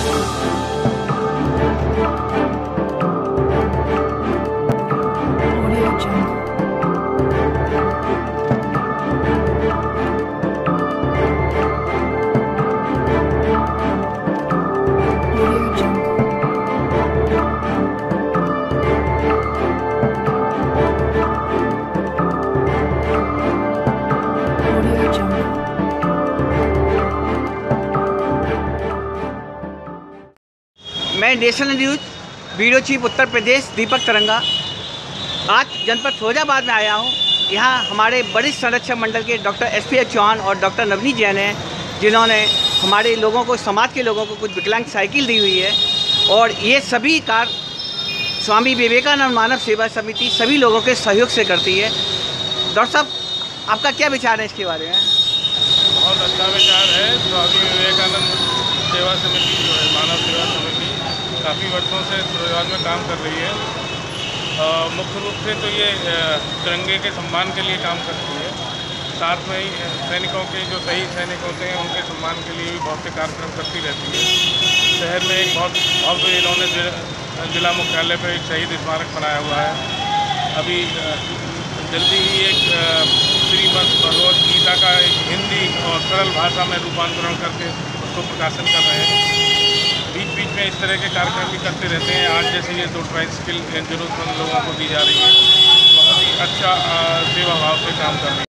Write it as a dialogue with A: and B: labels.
A: मैं national news bureau chief Uttar Pradesh Deepak Taranga आज जनपद फिरोजाबाद में आया हूँ। यहाँ हमारे वरिष्ठ संरक्षक मंडल के डॉक्टर SP चौहान और डॉक्टर नवनीत जैन हैं, जिन्होंने हमारे लोगों को, समाज के लोगों को कुछ विकलांग साइकिल दी हुई है। और ये सभी कार्य स्वामी विवेकानंद मानव सेवा समिति सभी लोगों के सहयोग से करती है। डॉक्टर साहब, आपका क्या विचार है इसके बारे में?
B: बहुत अच्छा विचार है। स्वामी विवेकानंद सेवा समिति जो है, मानव सेवा समिति काफ़ी वर्षों से फिरोजाबाद में काम कर रही है। मुख्य रूप से तो ये तिरंगे के सम्मान के लिए काम करती है। साथ में ही सैनिकों के, जो शहीद सैनिक होते हैं, उनके सम्मान के लिए भी बहुत से कार्यक्रम करती रहती है। शहर में एक बहुत भव्य इन्होंने जिला मुख्यालय पर एक शहीद स्मारक बनाया हुआ है। अभी जल्दी ही एक श्रीमद् भगवद गीता का एक हिंदी और सरल भाषा में रूपांतरण करके उसको प्रकाशन कर रहे हैं। बीच बीच में इस तरह के कार्यक्रम भी करते रहते हैं। आज जैसे ये 2 ट्राइसिकल जरूरतमंद लोगों को दी जा रही है, बहुत ही अच्छा सेवा भाव से काम कर रही है।